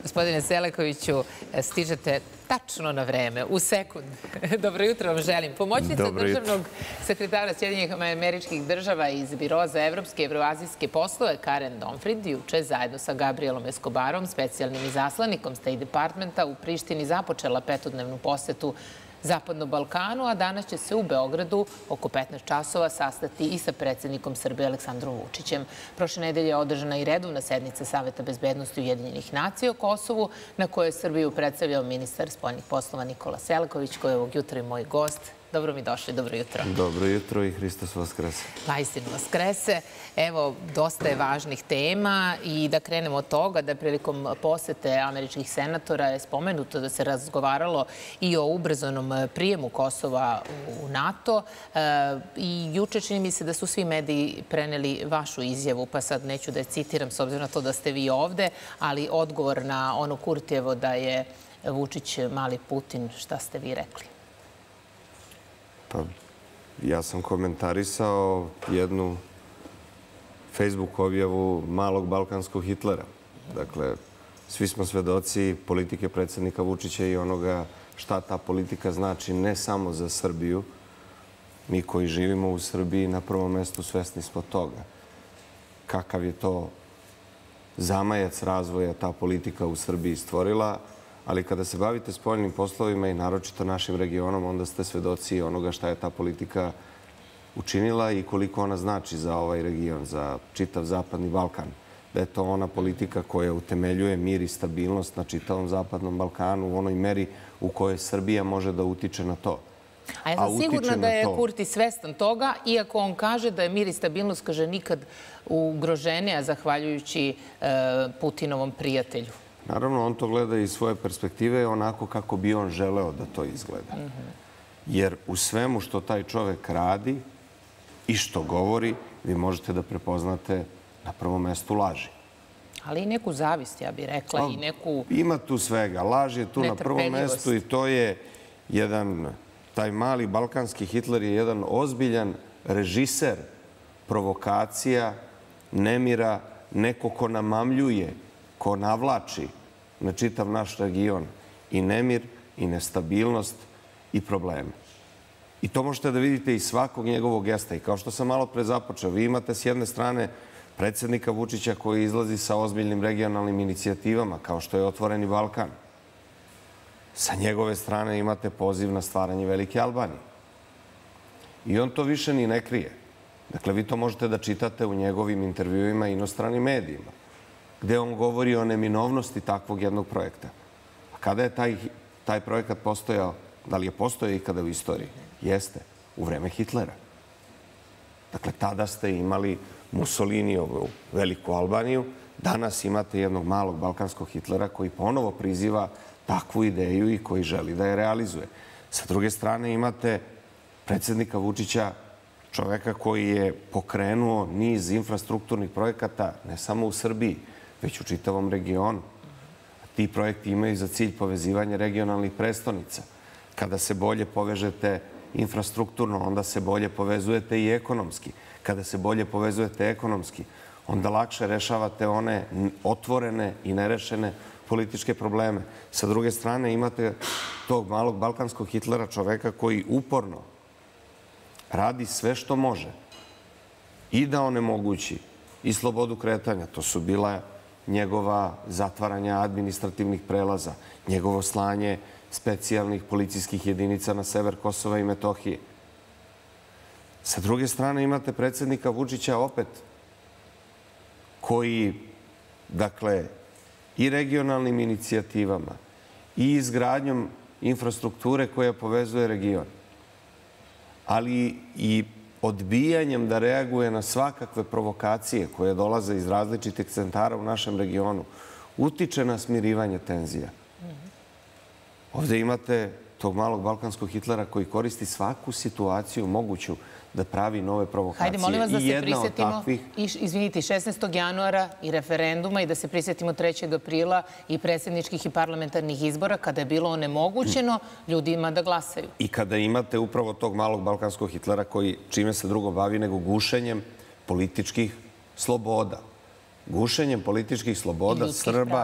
Gospodine Selakoviću, stižete tačno na vreme, u sekund. Dobro jutro vam želim. Pomoćnica državnog sekretara Sjedinjenih Američkih Država iz Biroa za evropske i evroazijske poslove Karen Donfrid juče zajedno sa Gabrielom Escobarom, specijalnim izaslanikom State Departmenta u Prištini, započela petodnevnu posetu Zapadnom Balkanu, a danas će se u Beogradu oko 15 časova sastati i sa predsjednikom Srbije Aleksandrom Vučićem. Prošle nedelje je održana i redovna sednica Saveta bezbednosti Ujedinjenih nacija o Kosovu, na kojoj je Srbiju predstavljao ministar spoljnih poslova Nikola Selaković, koji je ovog jutra i moj gost. Dobro mi došli, dobro jutro. Dobro jutro i Hristos Vaskrese. Istinu Vaskrese. Evo, dosta je važnih tema i da krenemo od toga da prilikom posete američkih senatora je spomenuto da se razgovaralo i o ubrzanom prijemu Kosova u NATO. I juče čini mi se da su svi mediji preneli vašu izjavu, pa sad neću da je citiram s obzirom na to da ste vi ovde, ali odgovor na ono Kurtijevo da je Vučić mali Putin, šta ste vi rekli? Pa, ja sam komentarisao jednu Facebook objavu malog balkanskog Hitlera. Dakle, svi smo svedoci politike predsjednika Vučića i onoga šta ta politika znači ne samo za Srbiju. Mi koji živimo u Srbiji na prvom mestu svesni smo toga. Kakav je to zamajac razvoja ta politika u Srbiji stvorila, ali kada se bavite spoljnim poslovima i naročito našim regionom, onda ste svedoci onoga šta je ta politika učinila i koliko ona znači za ovaj region, za čitav Zapadni Balkan. Da je to ona politika koja utemeljuje mir i stabilnost na čitavom Zapadnom Balkanu u onoj meri u kojoj Srbija može da utiče na to. A ja sam sigurna da je Kurti svestan toga, iako on kaže da je mir i stabilnost, kaže, nikad ugroženija zahvaljujući Putinovom prijatelju. Naravno, on to gleda iz svoje perspektive onako kako bi on želeo da to izgleda. Jer u svemu što taj čovek radi i što govori, vi možete da prepoznate na prvom mestu laži. Ali i neku zavist, ja bih rekla, i neku... Ima tu svega. Laž je tu na prvom mestu i to je jedan, taj mali balkanski Hitler je jedan ozbiljan režiser provokacija, nemira, neko ko namamljuje, ko navlači na čitav naš region i nemir, i nestabilnost, i probleme. I to možete da vidite iz svakog njegovog gesta. I kao što sam malo pre započeo, vi imate s jedne strane predsjednika Vučića koji izlazi sa ozbiljnim regionalnim inicijativama, kao što je Otvoreni Balkan. Sa njegove strane imate poziv na stvaranje Velike Albanije. I on to više ni ne krije. Dakle, vi to možete da čitate u njegovim intervjuima i inostranim medijima, gde on govori o neminovnosti takvog jednog projekta. A kada je taj projekat postojao, da li je postojao ikada u istoriji? Jeste, u vreme Hitlera. Dakle, tada ste imali Mussolinijevu Veliku Albaniju, danas imate jednog malog balkanskog Hitlera koji ponovo priziva takvu ideju i koji želi da je realizuje. Sa druge strane imate predsjednika Vučića, čoveka koji je pokrenuo niz infrastrukturnih projekata ne samo u Srbiji, već u čitavom regionu. Ti projekti imaju za cilj povezivanje regionalnih prestonica. Kada se bolje povežete infrastrukturno, onda se bolje povezujete i ekonomski. Kada se bolje povezujete ekonomski, onda lakše rešavate one otvorene i nerešene političke probleme. Sa druge strane imate tog malog balkanskog Hitlera, čoveka koji uporno radi sve što može i da onemogući i slobodu kretanja. To su bila njegova zatvaranja administrativnih prelaza, njegovo slanje specijalnih policijskih jedinica na sever Kosova i Metohije. Sa druge strane imate predsjednika Vučića opet, koji, dakle, i regionalnim inicijativama i izgradnjom infrastrukture koja povezuje region, ali i odbijanjem da reaguje na svakakve provokacije koje dolaze iz različitih centara u našem regionu, utiče na smirivanje tenzija. Ovdje imate tog malog balkanskog Hitlera koji koristi svaku situaciju moguću da pravi nove provokacije. Hajde, molim vas da se prisjetimo, izvinite, 16. januara i referenduma i da se prisjetimo 3. aprila i predsjedničkih i parlamentarnih izbora kada je bilo onemogućeno ljudima da glasaju. I kada imate upravo tog malog balkanskog Hitlera koji čime se drugo bavi nego gušenjem političkih sloboda. Gušenjem političkih sloboda Srba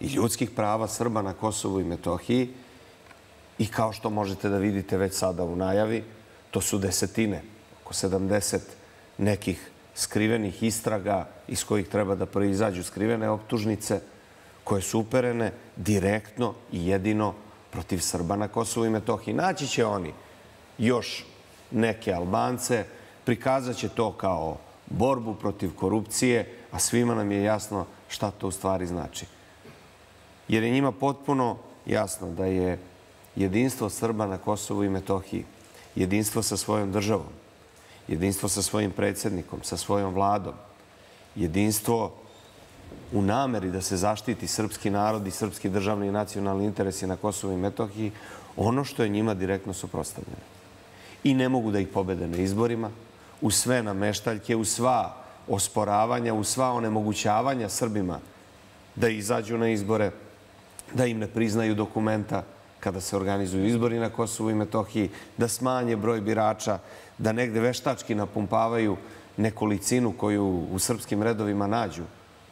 i ljudskih prava Srba na Kosovu i Metohiji. I kao što možete da vidite već sada u najavi, to su desetine, oko 70 nekih skrivenih istraga iz kojih treba da proizađu skrivene optužnice koje su uperene direktno i jedino protiv Srba na Kosovu i Metohiji. Naći će oni još neke Albance, prikazat će to kao borbu protiv korupcije, a svima nam je jasno šta to u stvari znači. Jer je njima potpuno jasno da je jedinstvo Srba na Kosovu i Metohiji, jedinstvo sa svojom državom, jedinstvo sa svojim predsjednikom, sa svojom vladom, jedinstvo u nameri da se zaštiti srpski narod i srpski državni i nacionalni interesi na Kosovu i Metohiji, ono što je njima direktno suprotstavljeno. I ne mogu da ih pobede na izborima, u sve nameštaljke, u sva osporavanja, u sva onemogućavanja Srbima da izađu na izbore, da im ne priznaju dokumenta kada se organizuju izbori na Kosovu i Metohiji, da smanje broj birača, da negde veštački napumpavaju nekolicinu koju u srpskim redovima nađu,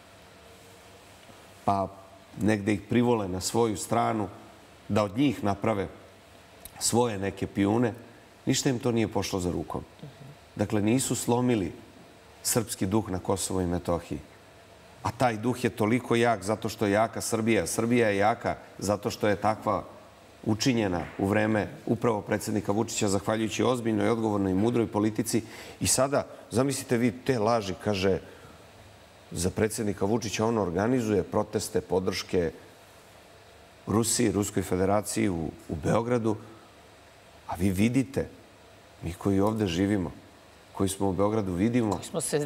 pa negde ih privole na svoju stranu, da od njih naprave svoje neke pijune, ništa im to nije pošlo za rukom. Dakle, nisu slomili srpski duh na Kosovu i Metohiji. A taj duh je toliko jak zato što je jaka Srbija. Srbija je jaka zato što je takva učinjena u vreme upravo predsjednika Vučića, zahvaljujući ozbiljnoj, odgovornoj i mudroj politici. I sada, zamislite vi te laži, kaže, za predsjednika Vučića on organizuje proteste, podrške Rusiji, Ruskoj federaciji u Beogradu. A vi vidite, mi koji ovde živimo, koji smo u Beogradu, vidimo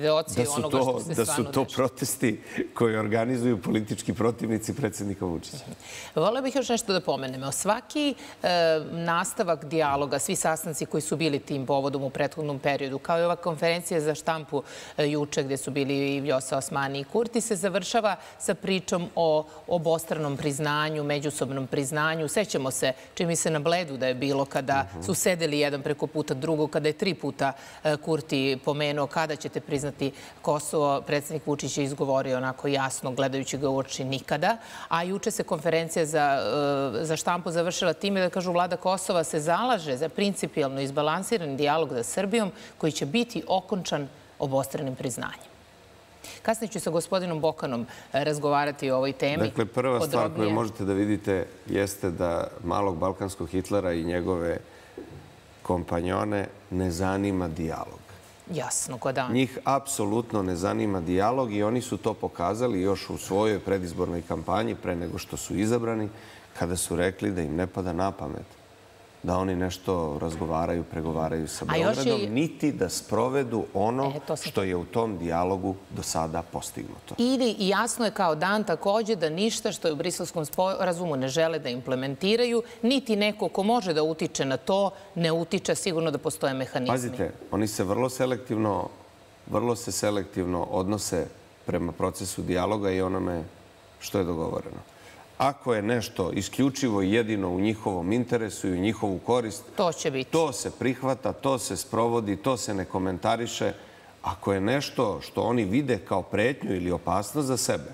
da su to protesti koje organizuju politički protivnici predsjednika Vučića. Volela bih još nešto da pomenemo. Svaki nastavak dijaloga, svi sastanci koji su bili tim povodom u prethodnom periodu, kao i ova konferencija za štampu juče gde su bili i Vjosa Osmani i Kurti, se završava sa pričom o obostranom priznanju, međusobnom priznanju. Sećamo se, čini se na Bledu da je bilo kada su sedeli jedan preko puta drugog, kada je 3 puta Kurti pomenuo kada ćete priznati Kosovo. Predsjednik Vučić je izgovorio onako jasno, gledajući ga u oči, nikada. A juče se konferencija za štampu završila time da kažu vlada Kosova se zalaže za principijelno izbalansiran dijalog sa Srbijom koji će biti okončan obostranim priznanjem. Kasnije ću sa gospodinom Bokanom razgovarati o ovoj temi. Dakle, prva stvar koju možete da vidite jeste da malog balkanskog Hitlera i njegove kompanjone ne zanima dijalog. Jasno, ko dan. Njih apsolutno ne zanima dijalog i oni su to pokazali još u svojoj predizbornoj kampanji pre nego što su izabrani, kada su rekli da im ne pada na pamet da oni nešto razgovaraju, pregovaraju sa Beogradom, niti da sprovedu ono što je u tom dijalogu do sada postignuto. Ili jasno je kao dan također da ništa što je u Briselskom sporazumu ne žele da implementiraju, niti neko ko može da utiče na to, ne utiče, sigurno da postoje mehanizmi. Pazite, oni se vrlo selektivno odnose prema procesu dijaloga i onome što je dogovoreno. Ako je nešto isključivo i jedino u njihovom interesu i u njihovu korist, to se prihvata, to se sprovodi, to se ne komentariše. Ako je nešto što oni vide kao pretnju ili opasnost za sebe,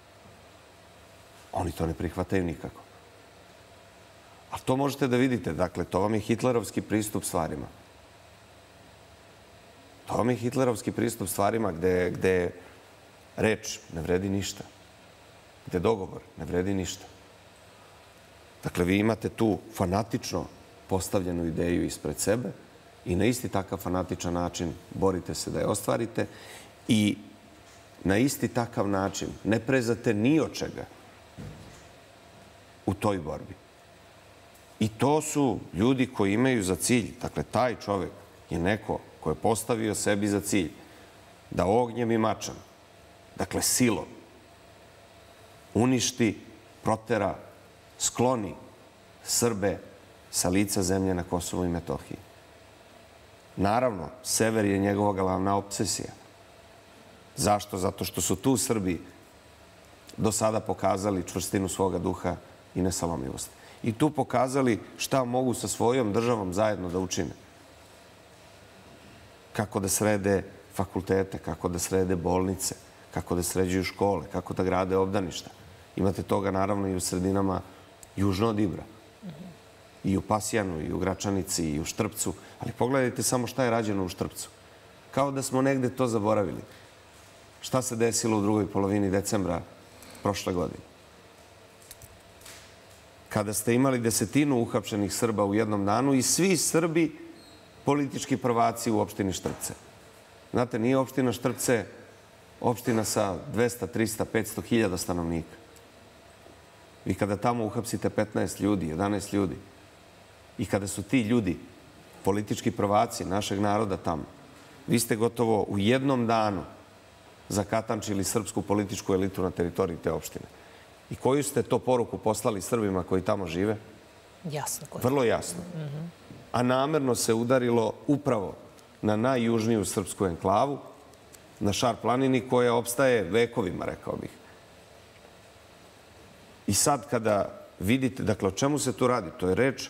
oni to ne prihvataju nikako. A to možete da vidite. Dakle, to vam je hitlerovski pristup stvarima. To vam je hitlerovski pristup stvarima gde reč ne vredi ništa. Gde dogovor ne vredi ništa. Dakle, vi imate tu fanatično postavljenu ideju ispred sebe i na isti takav fanatičan način borite se da je ostvarite i na isti takav način ne prezate ni od čega u toj borbi. I to su ljudi koji imaju za cilj, dakle, taj čovek je neko ko je postavio sebi za cilj da ognjem i mačem, dakle, silom, uništi, protera, skloni Srbe sa lica zemlje na Kosovu i Metohiji. Naravno, sever je njegova glavna obsesija. Zašto? Zato što su tu Srbi do sada pokazali čvrstinu svoga duha i nesalomljivost. I tu pokazali šta mogu sa svojom državom zajedno da učine. Kako da srede fakultete, kako da srede bolnice, kako da sređuju škole, kako da grade obdaništa. Imate toga naravno i u sredinama južno od Ibra. I u Pasjanu, i u Gračanici, i u Štrpcu. Ali pogledajte samo šta je rađeno u Štrpcu. Kao da smo negde to zaboravili. Šta se desilo u drugoj polovini decembra prošle godine? Kada ste imali 10 uhapšenih Srba u jednom danu i svi Srbi politički prvaci u opštini Štrpce. Znate, nije opština Štrpce opština sa 200, 300, 500 hiljada stanovnika. Vi kada tamo uhapsite 15 ljudi, 11 ljudi i kada su ti ljudi politički prvaci našeg naroda tamo, vi ste gotovo u jednom danu zakatančili srpsku političku elitu na teritoriji te opštine. I koju ste to poruku poslali Srbima koji tamo žive? Jasno. Vrlo jasno. A namerno se udarilo upravo na najjužniju srpsku enklavu, na Šar planini koja opstaje vekovima, rekao bih. I sad kada vidite, dakle, o čemu se tu radi? To je reč,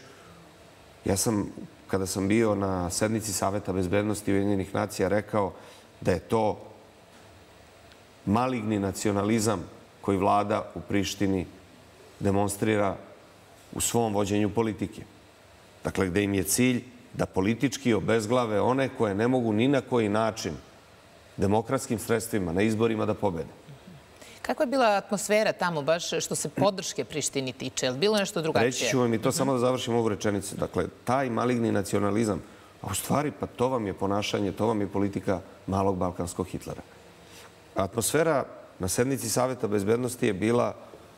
kada sam bio na sednici Saveta bezbednosti Ujedinjenih nacija, rekao da je to maligni nacionalizam koji vlada u Prištini demonstrira u svom vođenju politike. Dakle, gde im je cilj da politički obezglave one koje ne mogu ni na koji način demokratskim sredstvima na izborima da pobede. Kakva je bila atmosfera tamo, baš što se podrške Prištini tiče? Je li bilo nešto drugačije? Reći ću vam i to samo da završim ovu rečenicu. Dakle, taj maligni nacionalizam, a u stvari pa to vam je ponašanje, to vam je politika malog balkanskog Hitlera. Atmosfera na sednici Saveta bezbednosti je bila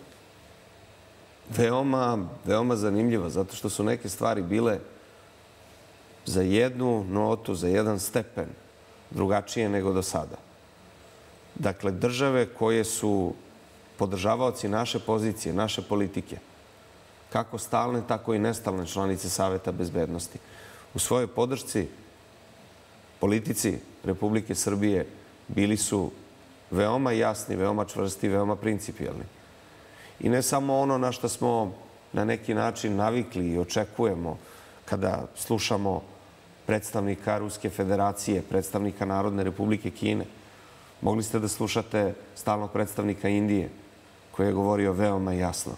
veoma zanimljiva, zato što su neke stvari bile za jednu notu, za jedan stepen drugačije nego do sada. Dakle, države koje su podržavaoci naše pozicije, naše politike, kako stalne, tako i nestalne članice Saveta bezbednosti, u svojoj podršci politici Republike Srbije bili su veoma jasni, veoma čvrsti, veoma principijelni. I ne samo ono na što smo na neki način navikli i očekujemo kada slušamo predstavnika Ruske federacije, predstavnika Narodne republike Kine. Mogli ste da slušate stalnog predstavnika Indije koji je govorio veoma jasno,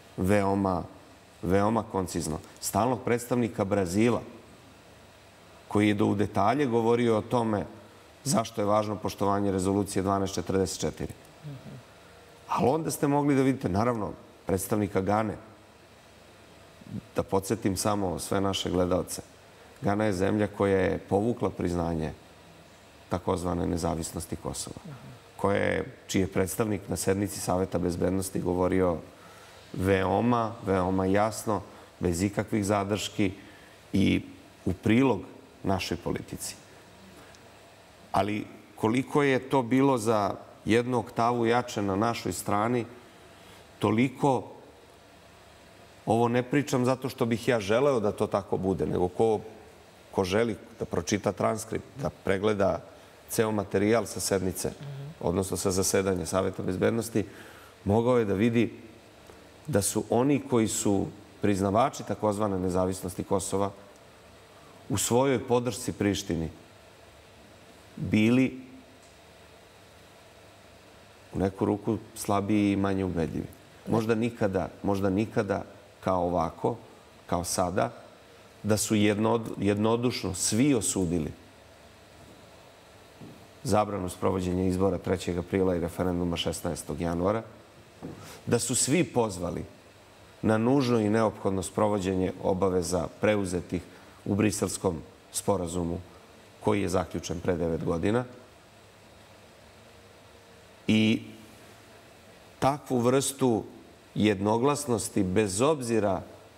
veoma koncizno. Stalnog predstavnika Brazila koji je u detalje govorio o tome zašto je važno poštovanje rezolucije 1244. Ali onda ste mogli da vidite, naravno, predstavnika Gane. Da podsjetim samo sve naše gledalce. Gana je zemlja koja je povukla priznanje takozvane nezavisnosti Kosova, čiji je predstavnik na sednici Saveta bezbednosti govorio veoma jasno, bez ikakvih zadrški i u prilog našoj politici. Ali koliko je to bilo za jednu oktavu jače na našoj strani, toliko, ovo ne pričam zato što bih ja želeo da to tako bude, nego ko želi da pročita transkript, da pregleda ceo materijal sa sednice, odnosno sa zasedanja Saveta bezbednosti, mogao je da vidi da su oni koji su priznavači takozvane nezavisnosti Kosova u svojoj podršci Prištini bili u neku ruku slabiji i manje ubedljivi. Možda nikada kao ovako, kao sada, da su jednodušno svi osudili zabranu sprovođenja izbora 3. aprila i referenduma 16. januara, da su svi pozvali na nužno i neophodno sprovođenje obaveza preuzetih u Briselskom sporazumu koji je zaključen pre 9 godina. I takvu vrstu jednoglasnosti, bez obzira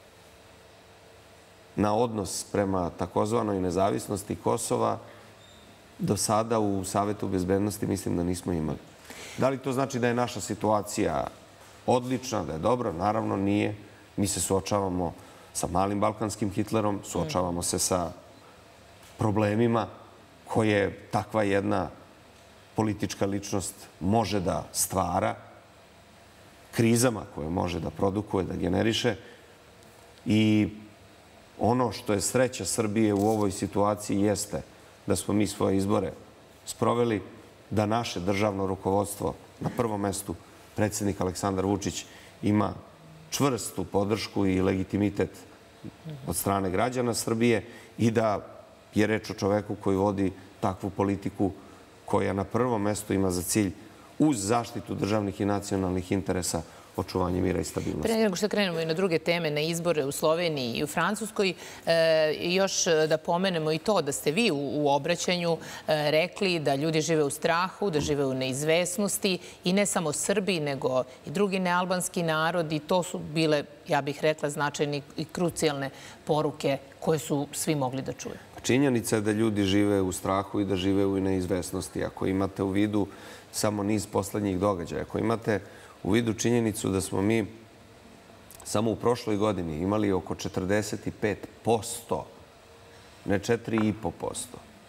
na odnos prema takozvanoj nezavisnosti Kosova, do sada u Savetu bezbednosti mislim da nismo imali. Da li to znači da je naša situacija odlična, da je dobra? Naravno nije. Mi se suočavamo sa malim balkanskim Hitlerom, suočavamo se sa problemima koje takva jedna politička ličnost može da stvara, krizama koje može da produkuje, da generiše. I ono što je sreća Srbije u ovoj situaciji jeste da smo mi svoje izbore sproveli, da naše državno rukovodstvo na prvom mestu predsjednik Aleksandar Vučić ima čvrstu podršku i legitimitet od strane građana Srbije i da je reč o čoveku koji vodi takvu politiku koja na prvom mestu ima za cilj uz zaštitu državnih i nacionalnih interesa očuvanje mira i stabilnosti. Pre nego što krenemo i na druge teme, na izbore u Sloveniji i u Francuskoj, još da pomenemo i to da ste vi u obraćanju rekli da ljudi žive u strahu, da žive u neizvesnosti i ne samo Srbi, nego i drugi nealbanski narodi. To su bile, ja bih rekla, značajne i krucijalne poruke koje su svi mogli da čuju. Činjenica je da ljudi žive u strahu i da žive u neizvesnosti. Ako imate u vidu samo niz poslednjih događaja, ako imate u vidu činjenicu da smo mi samo u prošloj godini imali oko 45%, ne 4,5%,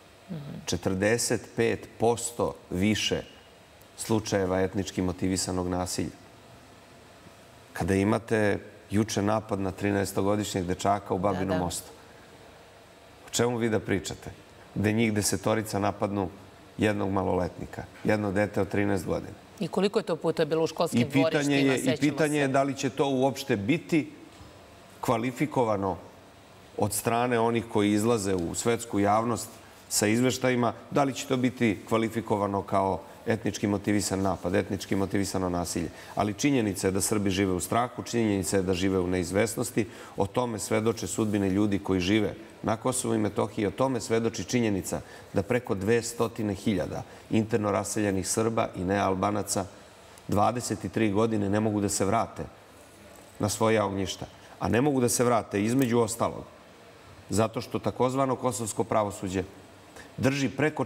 45% više slučajeva etnički motivisanog nasilja. Kada imate juče napad na 13-godišnjeg dečaka u Babinom Mostu, o čemu vi da pričate? Gde njih 10 napadnu jednog maloletnika, jedno dete od 13 godina. I koliko je to puta bilo u školskim dvorištima? I pitanje je da li će to uopšte biti kvalifikovano od strane onih koji izlaze u svetsku javnost sa izveštajima, da li će to biti kvalifikovano kao etnički motivisan napad, etnički motivisano nasilje. Ali činjenica je da Srbi žive u strahu, činjenica je da žive u neizvesnosti. O tome svedoče sudbine ljudi koji žive na Kosovu i Metohiji. O tome svedoči činjenica da preko 200.000 interno raseljenih Srba i nealbanaca 23 godine ne mogu da se vrate na svoja ognjišta. A ne mogu da se vrate između ostalog zato što takozvano kosovsko pravosuđe drži preko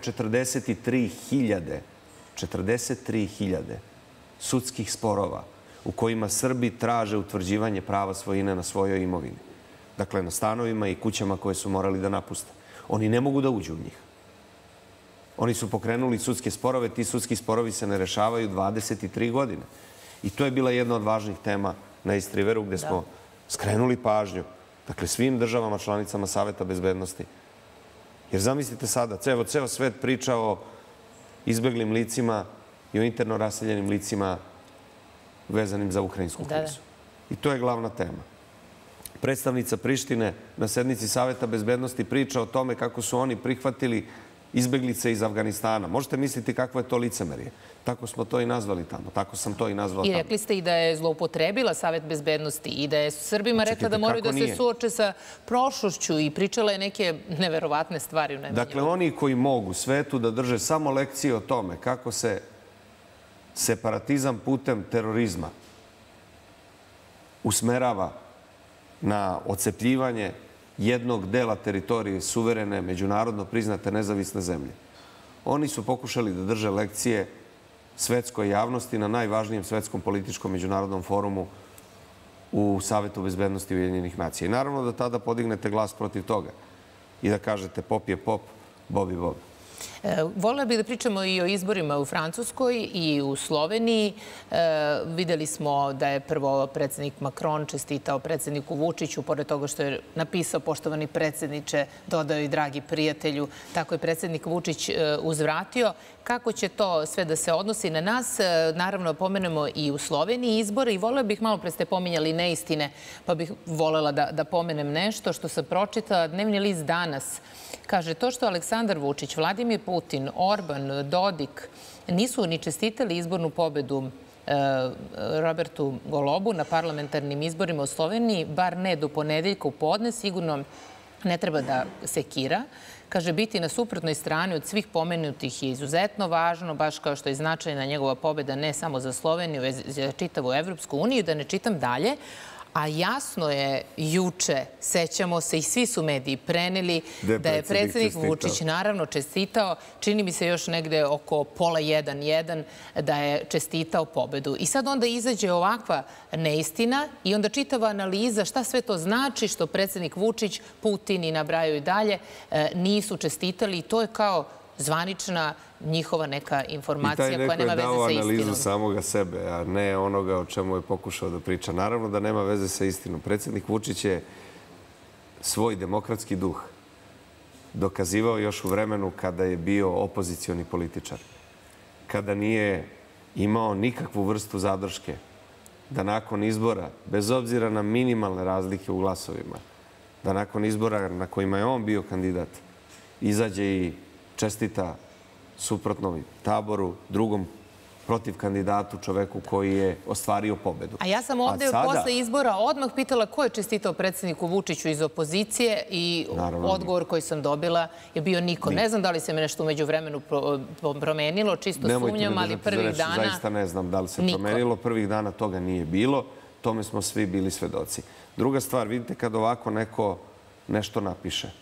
43.000 sudskih sporova u kojima Srbi traže utvrđivanje prava svojine na svojoj imovini. Dakle, na stanovima i kućama koje su morali da napuste. Oni ne mogu da uđu u njih. Oni su pokrenuli sudske sporove, ti sudski sporovi se ne rešavaju 23 godine. I to je bila jedna od važnih tema na Istriveru gde smo skrenuli pažnju, dakle, svim državama članicama Saveta bezbednosti. Jer zamislite sada, ceo svet priča o izbeglim licima i o interno raseljenim licima vezanim za ukrajinsku krizu. I to je glavna tema. Predstavnica Prištine na sednici Saveta bezbednosti priča o tome kako su oni prihvatili izbeglice iz Afganistana. Možete misliti kakvo je to licemerje. Tako smo to i nazvali tamo. Tako sam to i nazvao tamo. I rekli ste i da je zloupotrebila Savet bezbednosti i da je Srbima rekla da moraju da se suoče sa prošlošću i pričala je neke neverovatne stvari. Dakle, oni koji mogu svetu da drže samo lekcije o tome kako se separatizam putem terorizma usmerava na ocepljivanje jednog dela teritorije suverene, međunarodno priznate nezavisne zemlje. Oni su pokušali da drže lekcije svetskoj javnosti na najvažnijem svetskom političkom međunarodnom forumu u Savetu bezbednosti Ujedinjenih nacija. I naravno da tada podignete glas protiv toga i da kažete pop je pop, bob je bob. Volela bih da pričamo i o izborima u Francuskoj i u Sloveniji. Videli smo da je prvo predsjednik Macron čestitao predsjedniku Vučiću, pored toga što je napisao poštovani predsjedniče, dodao i dragi prijatelju. Tako je predsjednik Vučić uzvratio. Kako će to sve da se odnosi na nas? Naravno, pomenemo i u Sloveniji izbore i volela bih, malo pre ste pominjali neistine, pa bih volela da pomenem nešto što sam pročitala. Dnevni list Danas kaže to što Aleksandar Vučić, Vladimir Putin, Orban, Dodik nisu ni čestitali izbornu pobedu Robertu Golobu na parlamentarnim izborima u Sloveniji, bar ne do ponedeljka u podne, sigurno ne treba da sekira. Kaže, biti na suprotnoj strani od svih pomenutih je izuzetno važno, baš kao što je značajna njegova pobeda ne samo za Sloveniju, već za čitavu Evropsku uniju, da ne čitam dalje. A jasno je juče, sećamo se i svi su mediji preneli da je predsjednik Vučić naravno čestitao, čini mi se još negde oko pola 1:1 da je čestitao pobedu. I sad onda izađe ovakva neistina i onda čitava analiza šta sve to znači što predsjednik Vučić, Putin i nabrajaju i dalje nisu čestitali i to je kao zvanična njihova neka informacija koja nema veze sa istinom. I taj neko je dao analizu samoga sebe, a ne onoga o čemu je pokušao da priča. Naravno da nema veze sa istinom. Predsjednik Vučić je svoj demokratski duh dokazivao još u vremenu kada je bio opozicioni političar. Kada nije imao nikakvu vrstu zadrške da nakon izbora, bez obzira na minimalne razlike u glasovima, da nakon izbora na kojima je on bio kandidat, izađe i čestita suprotnom taboru, drugom protiv kandidatu, čoveku koji je ostvario pobedu. A ja sam ovde posle izbora odmah pitala ko je čestitao predsjedniku Vučiću iz opozicije i odgovor koji sam dobila je bio niko. Ne znam da li se me nešto umeđu vremenu promenilo, čisto sumnjam, ali prvih dana niko. Zaista ne znam da li se promenilo. Prvih dana toga nije bilo. Tome smo svi bili svedoci. Druga stvar, vidite kad ovako neko nešto napiše.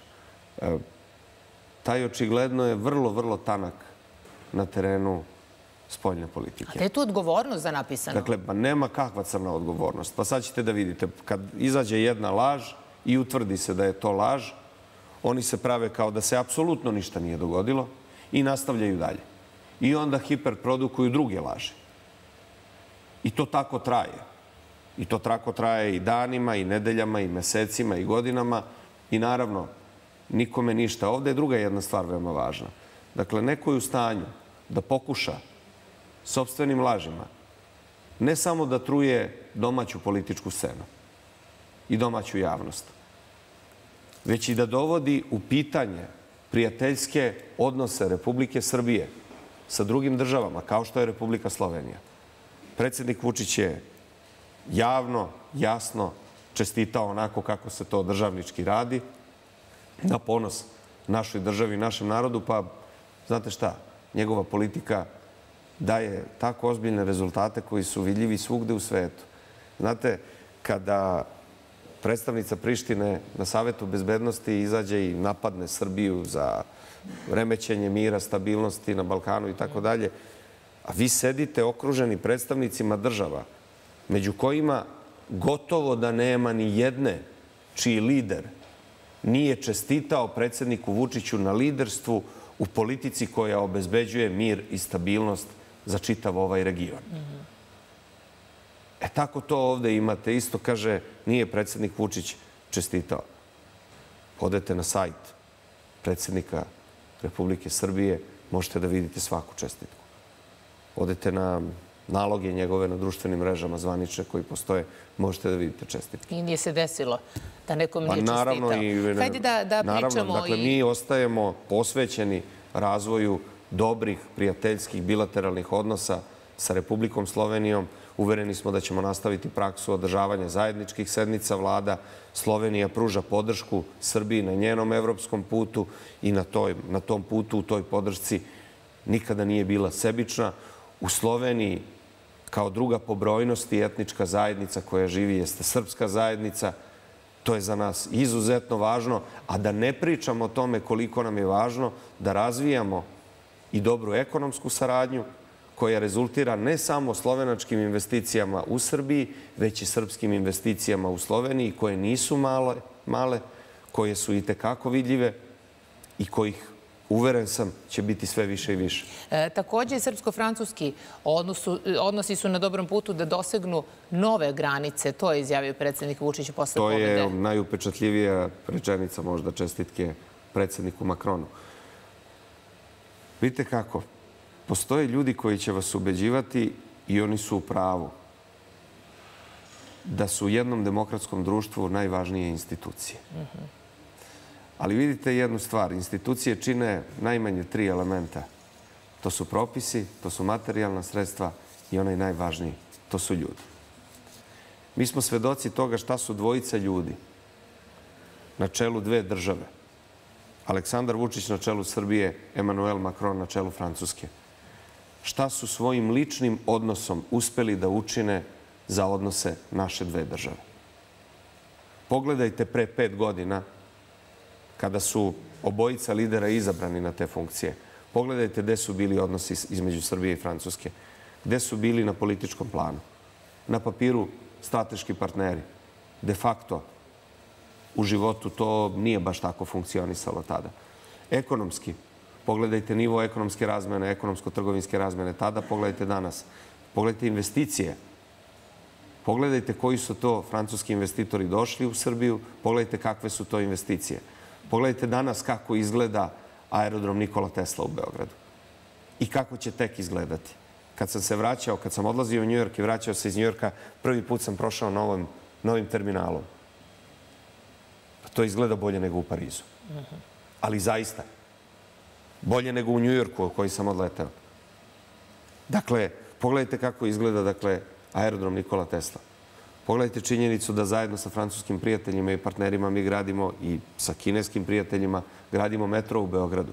Taj očigledno je vrlo, vrlo tanak na terenu spoljne politike. A gde je tu odgovornost za napisano? Dakle, pa nema kakva crna odgovornost. Pa sad ćete da vidite, kad izađe jedna laž i utvrdi se da je to laž, oni se prave kao da se apsolutno ništa nije dogodilo i nastavljaju dalje. I onda hiperprodukuju druge laži. I to tako traje. I to tako traje i danima, i nedeljama, i mesecima, i godinama. I naravno, nikome ništa. Ovde je druga jedna stvar veoma važna. Dakle, neko je u stanju da pokuša sopstvenim lažima ne samo da truje domaću političku scenu i domaću javnost, već i da dovodi u pitanje prijateljske odnose Republike Srbije sa drugim državama, kao što je Republika Slovenija. Predsjednik Vučić je javno, jasno čestitao onako kako se to državnički radi, na ponos našoj državi i našem narodu, pa znate šta, njegova politika daje tako ozbiljne rezultate koji su vidljivi svugde u svetu. Znate, kada predstavnica Prištine na Savetu bezbednosti izađe i napadne Srbiju za remećenje mira, stabilnosti na Balkanu i tako dalje, a vi sedite okruženi predstavnicima država, među kojima gotovo da nema ni jedne čiji lider nije čestitao predsjedniku Vučiću na liderstvu u politici koja obezbeđuje mir i stabilnost za čitav ovaj region. Tako to ovde imate. Isto kaže, nije predsjednik Vučić čestitao. Odete na sajt predsjednika Republike Srbije, možete da vidite svaku čestitku. Odete na naloge njegove na društvenim mrežama zvanične koji postoje, možete da vidite čestitke. I nije se desilo da nekom nije čestitao. Hajde da pričamo. Dakle, mi ostajemo posvećeni razvoju dobrih, prijateljskih, bilateralnih odnosa sa Republikom Slovenijom. Uvereni smo da ćemo nastaviti praksu održavanja zajedničkih sednica vlada. Slovenija pruža podršku Srbiji na njenom evropskom putu i na tom putu, u toj podršci nikada nije bila sebična. U Sloveniji, kao druga po brojnosti etnička zajednica koja živi, jeste srpska zajednica. To je za nas izuzetno važno, a da ne pričamo o tome koliko nam je važno da razvijamo i dobru ekonomsku saradnju koja rezultira ne samo slovenačkim investicijama u Srbiji, već i srpskim investicijama u Sloveniji, koje nisu male, koje su i tekako vidljive i kojih, uveren sam, će biti sve više i više. Takođe, srpsko-francuski odnosi su na dobrom putu da dosegnu nove granice. To je izjavio predsjednik Vučić posle pobede. To je najupečatljivija rečenica možda čestitke predsjedniku Makronu. Vidite kako, postoje ljudi koji će vas ubeđivati i oni su u pravu da su u jednom demokratskom društvu najvažnije institucije. Ali vidite jednu stvar, institucije čine najmanje 3 elementa. To su propisi, to su materijalna sredstva i onaj najvažniji, to su ljudi. Mi smo svedoci toga šta su dvojica ljudi na čelu 2 države. Aleksandar Vučić na čelu Srbije, Emmanuel Macron na čelu Francuske. Šta su svojim ličnim odnosom uspeli da učine za odnose naše 2 države. Pogledajte pre 5 godina, kada su obojica lidera izabrani na te funkcije. Pogledajte gde su bili odnosi između Srbije i Francuske. Gde su bili na političkom planu. Na papiru strateški partneri. De facto, u životu to nije baš tako funkcionisalo tada. Ekonomski, pogledajte nivo ekonomske razmene, ekonomsko-trgovinske razmene tada, pogledajte danas. Pogledajte investicije. Pogledajte koji su to francuski investitori došli u Srbiju, pogledajte kakve su to investicije. Pogledajte danas kako izgleda aerodrom Nikola Tesla u Beogradu. I kako će tek izgledati. kad sam se vraćao, kad sam odlazio u Njujork i vraćao se iz Njujorka, prvi put sam prošao novim terminalom. To izgleda bolje nego u Parizu. Ali zaista, bolje nego u Njujorku u koji sam odletao. Dakle, pogledajte kako izgleda aerodrom Nikola Tesla. Pogledajte činjenicu da zajedno sa francuskim prijateljima i partnerima mi gradimo i sa kineskim prijateljima gradimo metro u Beogradu.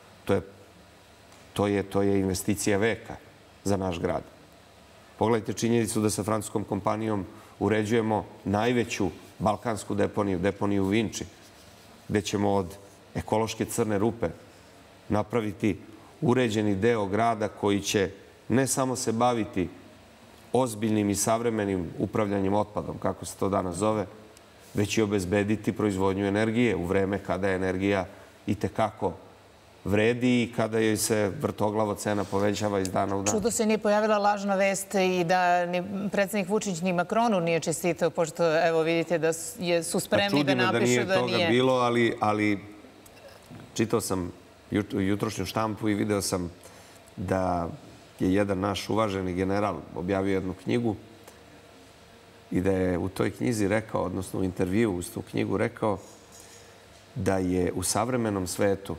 To je investicija veka za naš grad. Pogledajte činjenicu da sa francuskom kompanijom uređujemo najveću balkansku deponiju u Vinči, gde ćemo od ekološke Crne Rupe napraviti uređeni deo grada koji će ne samo se baviti ozbiljnim i savremenim upravljanjem otpadom, kako se to danas zove, već i obezbediti proizvodnju energije u vreme kada je energija itekako vredi i kada joj se vrtoglavo cena povećava iz dana u dan. Čudo se nije pojavila lažna vest i da ni predsjednik Vučić ni Makronu nije čestitao, pošto evo vidite da su spremni da napišu da nije. Čudi me da nije toga bilo, ali čitao sam jutrošnju štampu i video sam da je jedan naš uvaženi general objavio jednu knjigu i da je u toj knjizi rekao, odnosno u intervju uz tu knjigu rekao da je u savremenom svetu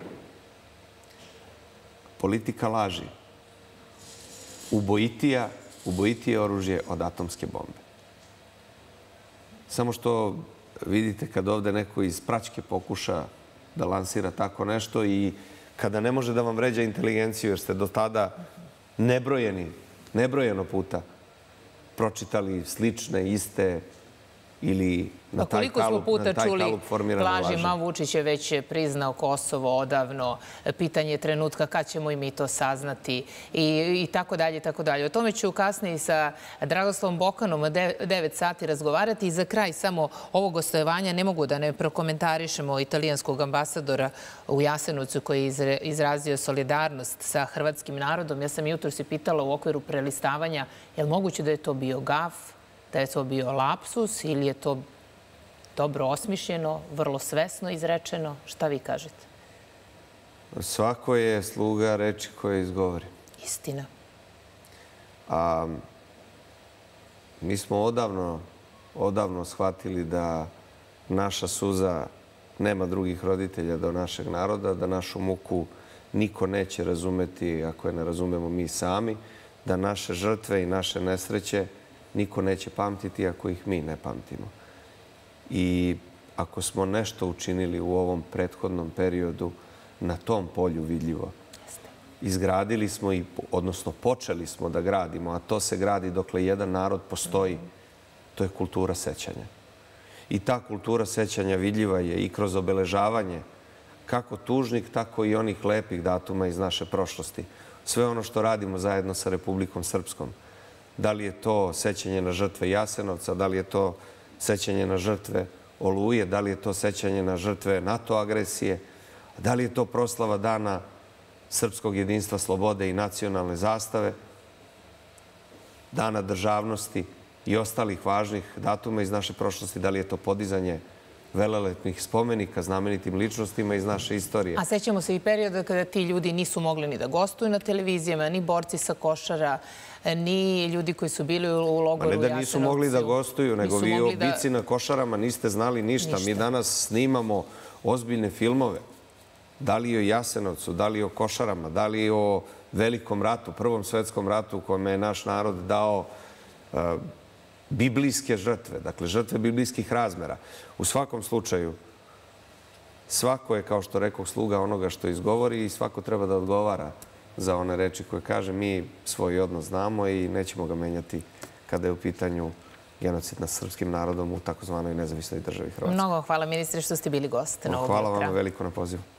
politika laži ubojitije oružje od atomske bombe. Samo što vidite kad ovde neko iz praćke pokuša da lansira tako nešto i kada ne može da vam vređa inteligenciju jer ste do tada nebrojeno puta pročitali slične, iste ili na taj kalup formirane laži. Koliko smo puta čuli, Vučić je već priznao Kosovo odavno, pitanje trenutka kad ćemo i mi to saznati i tako dalje, i tako dalje. O tome ću kasnije sa Dragoslavom Bokanom u 9 sati razgovarati i za kraj samo ovog gostovanja ne mogu da ne prokomentarišemo italijanskog ambasadora u Jasenovcu koji je izrazio solidarnost sa hrvatskim narodom. Ja sam jutros i pitala u okviru prelistavanja je li moguće da je to bio gaf, da je to bio lapsus ili je to dobro osmišljeno, vrlo svesno izrečeno? Šta vi kažete? Svako je sluga reči koje izgovori. Istina. Mi smo odavno shvatili da naša suza nema drugih roditelja do našeg naroda, da našu muku niko neće razumeti ako je ne razumemo mi sami, da naše žrtve i naše nesreće niko neće pamtiti ako ih mi ne pamtimo. I ako smo nešto učinili u ovom prethodnom periodu na tom polju vidljivo, izgradili smo, odnosno počeli smo da gradimo, a to se gradi dokle jedan narod postoji, to je kultura sećanja. I ta kultura sećanja vidljiva je i kroz obeležavanje kako tužnih, tako i onih lepih datuma iz naše prošlosti. Sve ono što radimo zajedno sa Republikom Srpskom. Da li je to sećanje na žrtve Jasenovca, da li je to sećanje na žrtve Oluje, da li je to sećanje na žrtve NATO agresije, da li je to proslava Dana srpskog jedinstva, slobode i nacionalne zastave, Dana državnosti i ostalih važnih datuma iz naše prošlosti, da li je to podizanje velelepnih spomenika znamenitim ličnostima iz naše istorije. A sećamo se i perioda kada ti ljudi nisu mogli ni da gostuju na televizijama, ni borci sa Košara, ni ljudi koji su bili u logoru u Jasenovcu. Ne da nisu mogli da gostuju, nego vi o bici na Košarama niste znali ništa. Mi danas snimamo ozbiljne filmove. Da li o Jasenovcu, da li o Košarama, da li o Velikom ratu, Prvom svetskom ratu u kome je naš narod dao biblijske žrtve, dakle žrtve biblijskih razmera. U svakom slučaju, svako je, kao što rekoh, sluga onoga što izgovori i svako treba da odgovara za one reči koje kaže. Mi svoj odnos znamo i nećemo ga menjati kada je u pitanju genocid nad srpskim narodom u takozvanoj nezavisnoj državi Hrvatskoj. Mnogo hvala, ministre, što ste bili gost. Hvala vam veliko na pozivu.